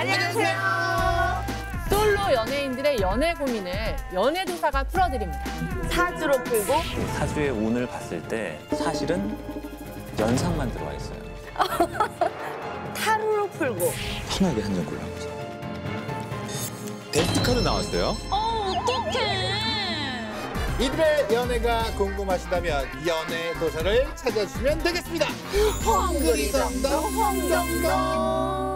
안녕하세요. 솔로 연예인들의 연애 고민을 연애도사가 풀어드립니다. 사주로 풀고 사주의 운을 봤을 때 사실은 연상만 들어와 있어요. 타로로 풀고 편하게 한 장 골라보세요. 데스크카드 나왔어요. 어떡해. 이들의 연애가 궁금하시다면 연애 도사를 찾아주시면 되겠습니다. 헝그리 덩덩 헝덩덩.